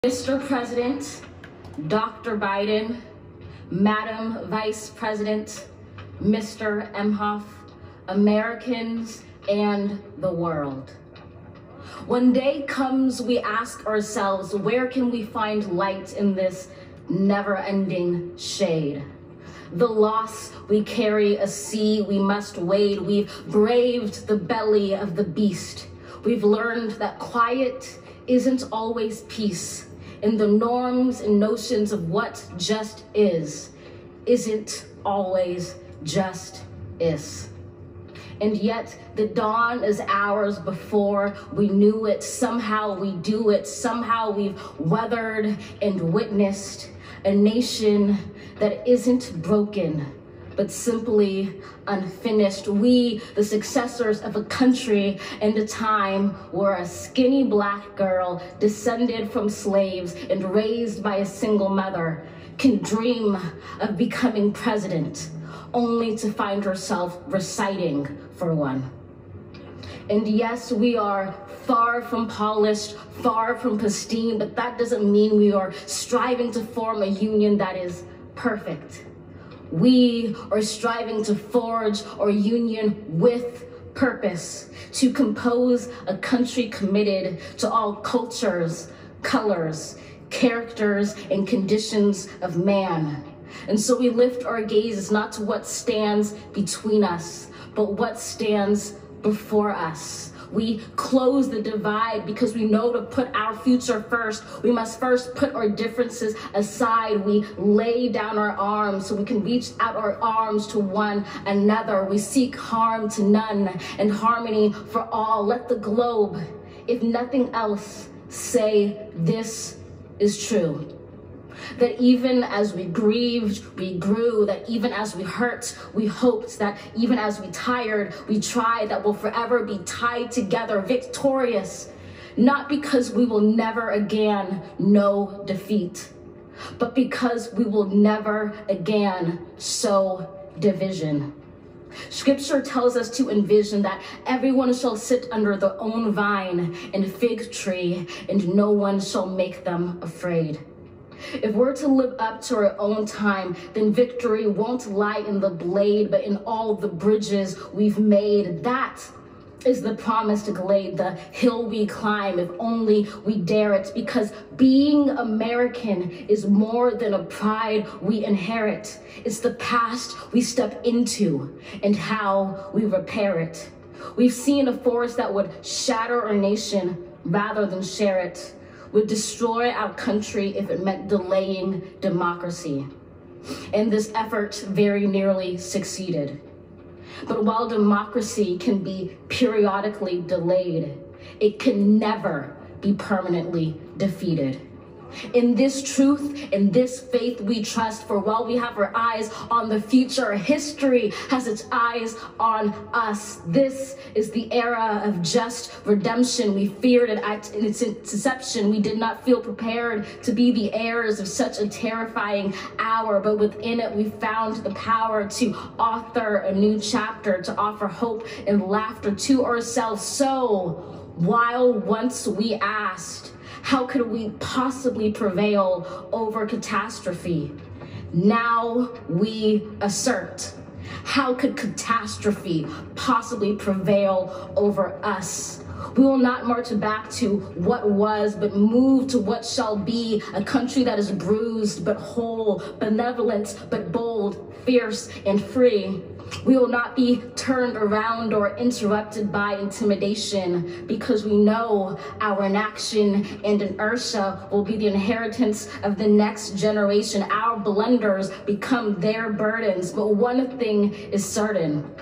Mr. President, Dr. Biden, Madam Vice President, Mr. Emhoff, Americans, and the world. When day comes, we ask ourselves, where can we find light in this never-ending shade? The loss we carry, a sea we must wade. We've braved the belly of the beast. We've learned that quiet isn't always peace. And the norms and notions of what just isn't always just is. And yet the dawn is ours before we knew it. Somehow we do it. Somehow we've weathered and witnessed a nation that isn't broken, but simply unfinished. We, the successors of a country and a time where a skinny black girl descended from slaves and raised by a single mother can dream of becoming president, only to find herself reciting for one. And yes, we are far from polished, far from pristine, but that doesn't mean we are striving to form a union that is perfect. We are striving to forge our union with purpose, to compose a country committed to all cultures, colors, characters, and conditions of man. And so we lift our gazes not to what stands between us, but what stands before us. We close the divide because we know to put our future first. We must first put our differences aside. We lay down our arms so we can reach out our arms to one another. We seek harm to none and harmony for all. Let the globe, if nothing else, say this is true. That even as we grieved, we grew. That even as we hurt, we hoped. That even as we tired, we tried. That we'll forever be tied together, victorious. Not because we will never again know defeat, but because we will never again sow division. Scripture tells us to envision that everyone shall sit under their own vine and fig tree, and no one shall make them afraid. If we're to live up to our own time, then victory won't lie in the blade, but in all the bridges we've made. That is the promised glade, the hill we climb, if only we dare it. Because being American is more than a pride we inherit. It's the past we step into and how we repair it. We've seen a force that would shatter our nation rather than share it, would destroy our country if it meant delaying democracy. And this effort very nearly succeeded. But while democracy can be periodically delayed, it can never be permanently defeated. In this truth, in this faith we trust, for while we have our eyes on the future, history has its eyes on us. This is the era of just redemption. We feared it at its inception. We did not feel prepared to be the heirs of such a terrifying hour, but within it we found the power to author a new chapter, to offer hope and laughter to ourselves. So, while once we asked, how could we possibly prevail over catastrophe? Now we assert, how could catastrophe possibly prevail over us? We will not march back to what was, but move to what shall be, a country that is bruised but whole, benevolent but bold, fierce and free. We will not be turned around or interrupted by intimidation, because we know our inaction and inertia will be the inheritance of the next generation. Our blunders become their burdens. But one thing is certain: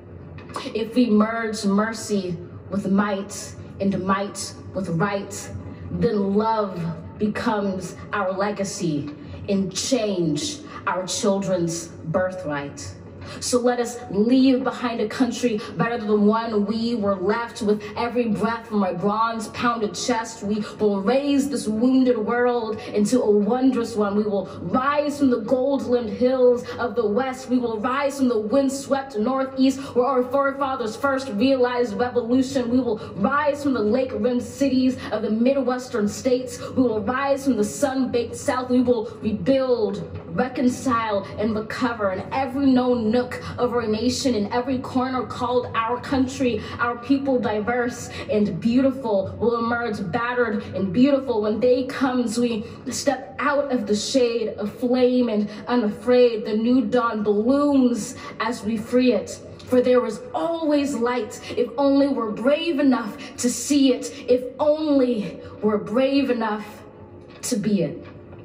if we merge mercy with might and might with right, then love becomes our legacy and change our children's birthright. So let us leave behind a country better than the one we were left. With every breath from our bronze-pounded chest, we will raise this wounded world into a wondrous one. We will rise from the gold-limbed hills of the west. We will rise from the wind-swept northeast, where our forefathers first realized revolution. We will rise from the lake-rimmed cities of the Midwestern states. We will rise from the sun-baked south. We will rebuild, reconcile, and recover in every known nook of our nation, in every corner called our country. Our people, diverse and beautiful, will emerge battered and beautiful. When day comes, we step out of the shade of flame and unafraid. The new dawn blooms as we free it. For there is always light, if only we're brave enough to see it, if only we're brave enough to be it.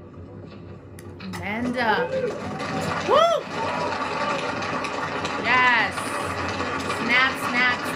Amanda. Woo! Yes. Snap, snap,